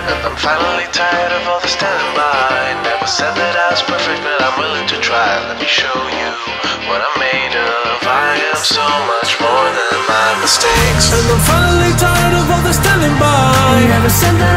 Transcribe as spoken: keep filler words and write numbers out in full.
And I'm finally tired of all the standing by. Never said that I was perfect, but I'm willing to try. Let me show you what I'm made of. I am so much more than my mistakes. And I'm finally tired of all the standing by. Never said that